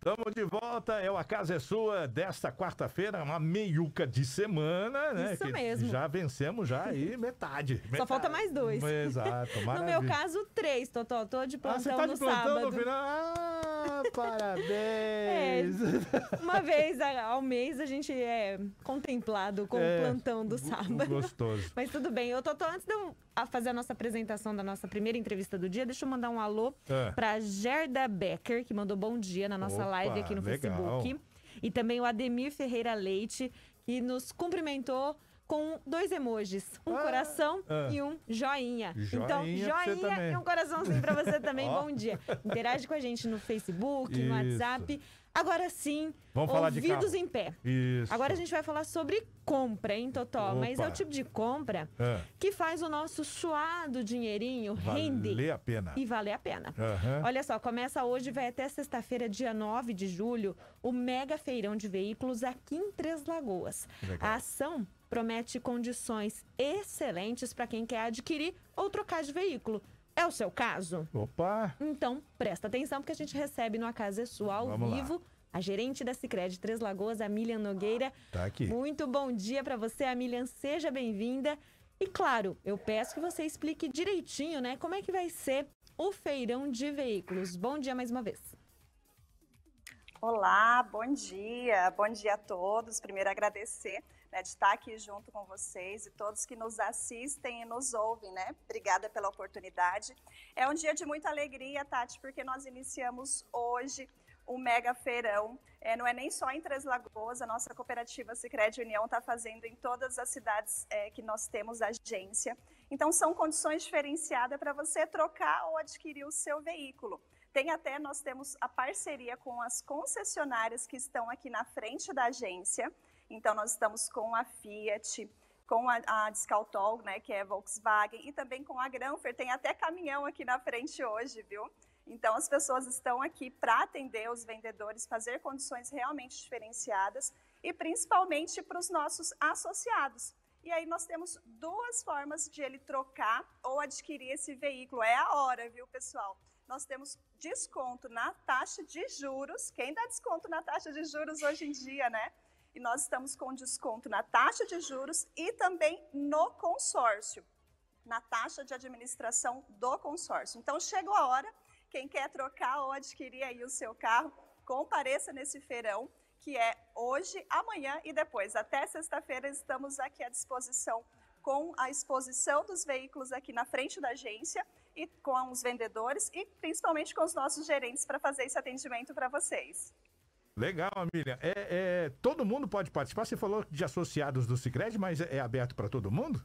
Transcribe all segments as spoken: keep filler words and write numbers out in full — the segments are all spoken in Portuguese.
Estamos de volta, é o A Casa é Sua desta quarta-feira, uma meiuca de semana, né? Isso que mesmo. Já vencemos já aí metade. Só metade. falta mais dois. Exato, maravilha. No meu caso, três, Totó. Tô de plantão ah, você tá de no plantão sábado. no final? Ah, parabéns! É, uma vez ao mês a gente é contemplado com É, o plantão do sábado. Gostoso. Mas tudo bem. Eu, Totó, antes de eu fazer a nossa apresentação da nossa primeira entrevista do dia, deixa eu mandar um alô É. pra Gerda Becker, que mandou bom dia na nossa Opa, live aqui no legal. Facebook. E também o Ademir Ferreira Leite, que nos cumprimentou com dois emojis, um Ah, coração ah. e um joinha. Joinha Então, pra você joinha também. e um coraçãozinho pra você também. Ó. Bom dia. Interage com a gente no Facebook, no Isso. WhatsApp. Agora sim, Vamos falar de ouvidos carro. em pé. Isso. Agora a gente vai falar sobre compra, hein, Totó? Mas é Opa. o tipo de compra É. que faz o nosso suado dinheirinho render. Valer a pena. E valer a pena. Aham. Olha só, começa hoje, vai até sexta-feira, dia nove de julho, o mega feirão de veículos aqui em Três Lagoas. Legal. A ação promete condições excelentes para quem quer adquirir ou trocar de veículo. É o seu caso? Opa! Então, presta atenção, porque a gente recebe no A Casa é Sua ao Vamos lá. vivo a gerente da Sicredi Três Lagoas, a Milian Nogueira. Tá aqui. Muito bom dia para você, a Milian. Seja bem-vinda. E claro, eu peço que você explique direitinho, né, como é que vai ser o feirão de veículos. Bom dia mais uma vez. Olá, bom dia. Bom dia a todos. Primeiro agradecer, né, de estar aqui junto com vocês e todos que nos assistem e nos ouvem, né? Obrigada pela oportunidade. É um dia de muita alegria, Tati, porque nós iniciamos hoje o mega feirão. É, não é nem só em Três Lagoas, a nossa cooperativa Sicredi União está fazendo em todas as cidades é, que nós temos agência. Então, são condições diferenciadas para você trocar ou adquirir o seu veículo. Tem até, nós temos a parceria com as concessionárias que estão aqui na frente da agência. Então, nós estamos com a Fiat, com a, a Descaltol, né, que é Volkswagen, e também com a Granfer. Tem até caminhão aqui na frente hoje, viu? Então, as pessoas estão aqui para atender os vendedores, fazer condições realmente diferenciadas e principalmente para os nossos associados. E aí nós temos duas formas de ele trocar ou adquirir esse veículo. É a hora, viu, pessoal? Nós temos desconto na taxa de juros. Quem dá desconto na taxa de juros hoje em dia, né? E nós estamos com desconto na taxa de juros e também no consórcio, na taxa de administração do consórcio. Então, chegou a hora. Quem quer trocar ou adquirir aí o seu carro, compareça nesse feirão, que é hoje, amanhã e depois. Até sexta-feira estamos aqui à disposição com a exposição dos veículos aqui na frente da agência e com os vendedores e principalmente com os nossos gerentes para fazer esse atendimento para vocês. Legal, Miriam. É, é, todo mundo pode participar? Você falou de associados do Sicredi, mas é, é aberto para todo mundo?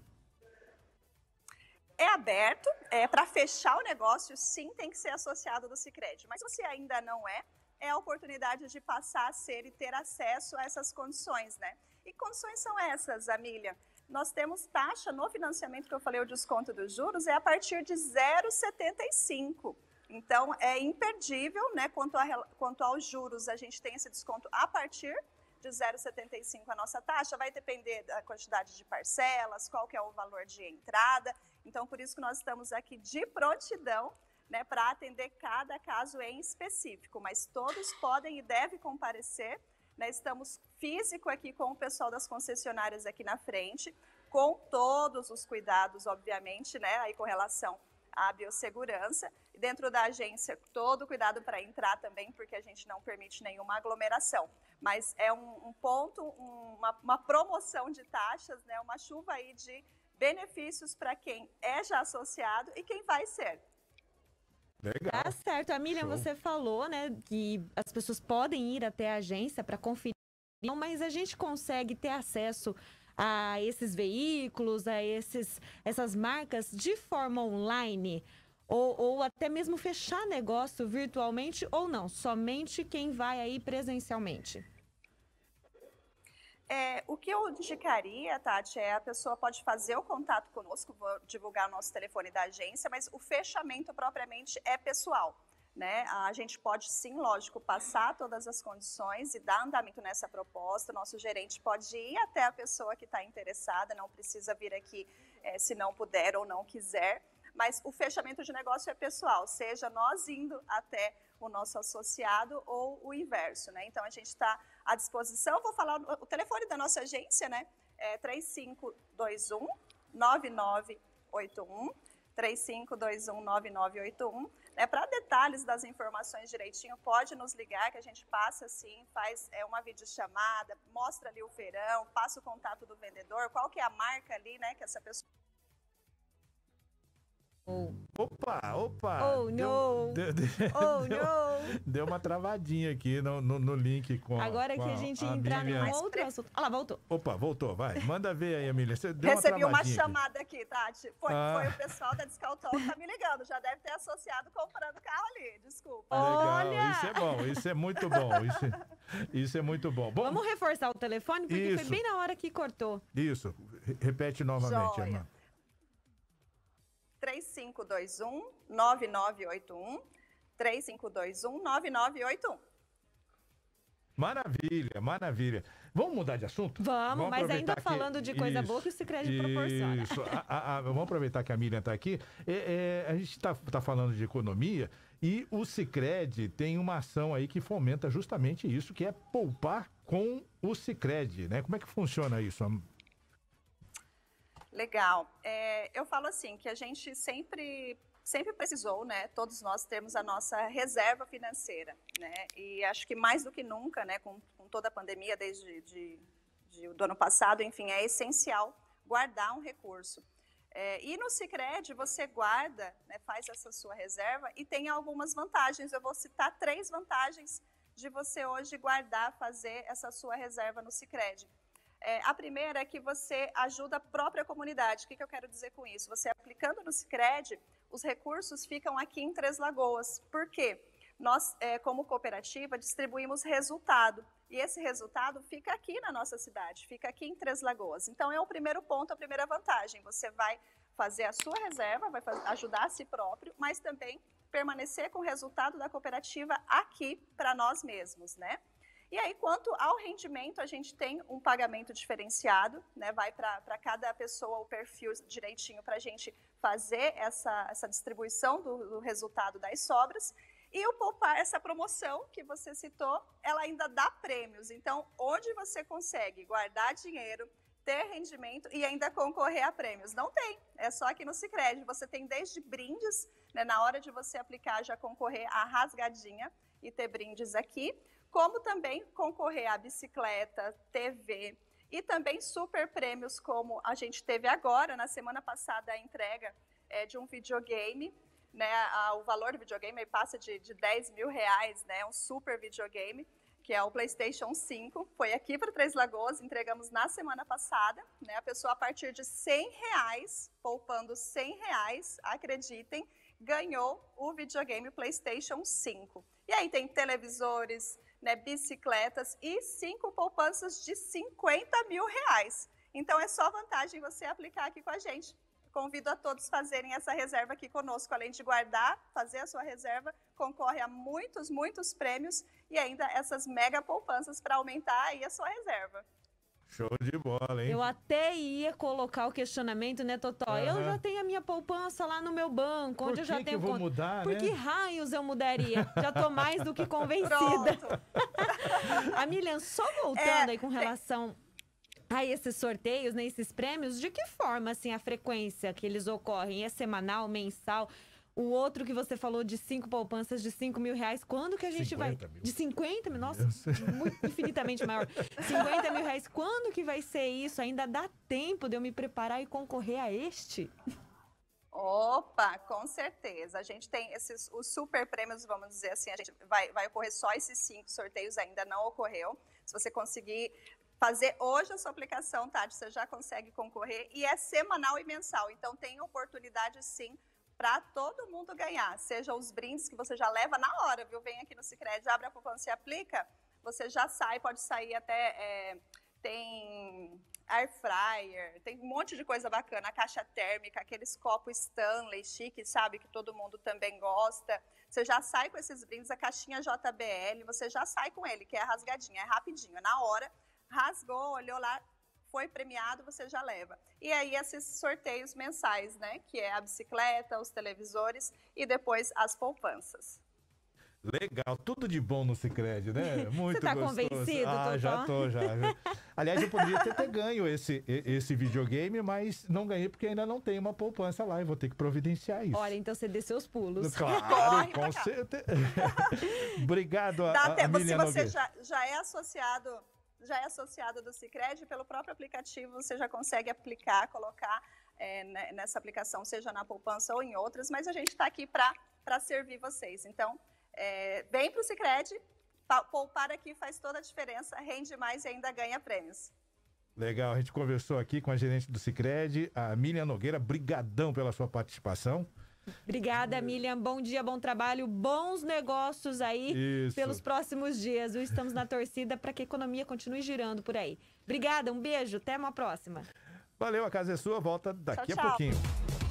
É aberto, é, para fechar o negócio, sim, tem que ser associado do Sicredi. Mas se você ainda não é, é a oportunidade de passar a ser e ter acesso a essas condições, né? E que condições são essas, Amília? Nós temos taxa no financiamento, que eu falei, o desconto dos juros, é a partir de zero vírgula setenta e cinco. Então, é imperdível, né? Quanto, a, quanto aos juros, a gente tem esse desconto a partir de zero vírgula setenta e cinco a nossa taxa, vai depender da quantidade de parcelas, qual que é o valor de entrada. Então, por isso que nós estamos aqui de prontidão, né, para atender cada caso em específico, mas todos podem e devem comparecer, né, estamos físico aqui com o pessoal das concessionárias aqui na frente, com todos os cuidados, obviamente, né, aí com relação à biossegurança, e dentro da agência todo cuidado para entrar também, porque a gente não permite nenhuma aglomeração, mas é um, um ponto, um, uma, uma promoção de taxas, né, uma chuva aí de benefícios para quem é já associado e quem vai ser. Legal. Tá certo. A Miriam, Show. você falou, né, que as pessoas podem ir até a agência para conferir, mas a gente consegue ter acesso a esses veículos, a esses, essas marcas de forma online? Ou, ou até mesmo fechar negócio virtualmente ou não? Somente quem vai aí presencialmente? É, o que eu indicaria, Tati, é a pessoa pode fazer o contato conosco, vou divulgar o nosso telefone da agência, mas o fechamento propriamente é pessoal, né? A gente pode sim, lógico, passar todas as condições e dar andamento nessa proposta, o nosso gerente pode ir até a pessoa que está interessada, não precisa vir aqui é, se não puder ou não quiser, mas o fechamento de negócio é pessoal, seja nós indo até o nosso associado ou o inverso, né? Então, a gente está à disposição. Vou falar o telefone da nossa agência, né? É três cinco dois um, nove nove oito um, três cinco dois um, nove nove oito um. Né? Para detalhes das informações direitinho, pode nos ligar, que a gente passa, sim, faz é, uma videochamada, mostra ali o feirão, passa o contato do vendedor, qual que é a marca ali, né, que essa pessoa... Oh. Opa, opa! Oh, deu, não! Deu, deu, oh, deu, não! Deu uma travadinha aqui no, no, no link com Agora com que a gente a entrar Miriam. num outro assunto... Olha lá, voltou. Opa, voltou, vai. Manda ver aí, Emília. Você deu Recebi uma, uma chamada aqui, Tati. Foi, ah. foi o pessoal da Descaltol que tá me ligando. Já deve ter associado comprando carro ali. Desculpa. Legal, Olha! isso é bom, isso é muito bom. Isso, isso é muito bom. bom. Vamos reforçar o telefone, porque isso. foi bem na hora que cortou. Isso, repete novamente, Joia. irmã. três cinco dois um, nove nove oito um, três cinco dois um, nove nove oito um. Maravilha, maravilha. Vamos mudar de assunto? Vamos, vamos mas ainda que... falando de coisa isso, boa que o Sicredi proporciona. Isso, a, a, a, vamos aproveitar que a Miriam está aqui. É, é, a gente está tá falando de economia e o Sicredi tem uma ação aí que fomenta justamente isso, que é poupar com o Sicredi, né? Como é que funciona isso? Legal. É, eu falo assim, que a gente sempre, sempre precisou, né, todos nós termos a nossa reserva financeira, né, e acho que mais do que nunca, né, com, com toda a pandemia desde de, de, do ano passado, enfim, é essencial guardar um recurso. É, e no Sicredi você guarda, né, faz essa sua reserva e tem algumas vantagens. Eu vou citar três vantagens de você hoje guardar, fazer essa sua reserva no Sicredi. É, a primeira é que você ajuda a própria comunidade. O que, que eu quero dizer com isso? Você aplicando no Sicredi, os recursos ficam aqui em Três Lagoas. Por quê? Nós, é, como cooperativa, distribuímos resultado. E esse resultado fica aqui na nossa cidade, fica aqui em Três Lagoas. Então, é o primeiro ponto, a primeira vantagem. Você vai fazer a sua reserva, vai fazer, ajudar a si próprio, mas também permanecer com o resultado da cooperativa aqui para nós mesmos, né? E aí, quanto ao rendimento, a gente tem um pagamento diferenciado, né? Vai para cada pessoa o perfil direitinho para a gente fazer essa, essa distribuição do, do resultado das sobras. E o poupar, essa promoção que você citou, ela ainda dá prêmios. Então, onde você consegue guardar dinheiro, ter rendimento e ainda concorrer a prêmios? Não tem, é só aqui no Sicredi. Você tem desde brindes, né? Na hora de você aplicar, já concorrer a rasgadinha e ter brindes aqui, como também concorrer a bicicleta, T V e também super prêmios, como a gente teve agora, na semana passada, a entrega é, de um videogame, né? A, o valor do videogame passa de, de dez mil reais, né? Um super videogame, que é o PlayStation cinco, foi aqui para Três Lagoas, entregamos na semana passada, né? A pessoa, a partir de cem reais, poupando cem reais, acreditem, ganhou o videogame PlayStation cinco. E aí tem televisores, né, bicicletas e cinco poupanças de cinquenta mil reais. Então, é só vantagem você aplicar aqui com a gente. Convido a todos a fazerem essa reserva aqui conosco. Além de guardar, fazer a sua reserva, concorre a muitos, muitos prêmios e ainda essas mega poupanças para aumentar aí a sua reserva. Show de bola, hein? Eu até ia colocar o questionamento, né, Totó? Uhum. Eu já tenho a minha poupança lá no meu banco, onde Por eu já que tenho... que eu vou mudar, Por né? que raios eu mudaria? Já tô mais do que convencida. A Miriam, só voltando é, aí com relação a esses sorteios, né, esses prêmios, de que forma, assim, a frequência que eles ocorrem? É semanal, mensal? O outro que você falou de cinco poupanças de cinco mil reais, quando que a gente vai... Mil. De cinquenta mil? Nossa, muito, infinitamente maior. cinquenta mil reais, quando que vai ser isso? Ainda dá tempo de eu me preparar e concorrer a este? Opa, com certeza. A gente tem esses, os super prêmios, vamos dizer assim, a gente vai, vai ocorrer só esses cinco sorteios, ainda não ocorreu. Se você conseguir fazer hoje a sua aplicação, Tati, você já consegue concorrer. E é semanal e mensal, então tem oportunidade sim para todo mundo ganhar, seja os brindes que você já leva na hora, viu? Vem aqui no Sicredi, abre a poupança e aplica, você já sai, pode sair até, é, tem air fryer, tem um monte de coisa bacana, a caixa térmica, aqueles copos Stanley chique, sabe, que todo mundo também gosta. Você já sai com esses brindes, a caixinha J B L, você já sai com ele, que é rasgadinha, é rapidinho, é na hora, rasgou, olhou lá, foi premiado, você já leva. E aí esses sorteios mensais, né? Que é a bicicleta, os televisores e depois as poupanças. Legal, tudo de bom no Sicredi, né? Muito Você tá gostoso. convencido, Ah, Totó? já tô, já. Aliás, eu poderia ter, ter ganho esse, esse videogame, mas não ganhei porque ainda não tem uma poupança lá e vou ter que providenciar isso. Olha, então você desceu os pulos. Claro, Corre pra com cá. certeza. Obrigado, a, Dá a, até, a se Miriam você Nogueira. já, já é associado, já é associado do Sicredi, pelo próprio aplicativo você já consegue aplicar, colocar é, né, nessa aplicação, seja na poupança ou em outras, mas a gente está aqui para servir vocês. Então, é, vem para o Sicredi, poupar aqui faz toda a diferença, rende mais e ainda ganha prêmios. Legal, a gente conversou aqui com a gerente do Sicredi, a Miriam Nogueira. Brigadão pela sua participação. Obrigada, Milian. Bom dia, bom trabalho, bons negócios aí Isso. pelos próximos dias. Estamos na torcida para que a economia continue girando por aí. Obrigada, um beijo, até uma próxima. Valeu, a casa é sua, volta daqui Tchau, a tchau. pouquinho.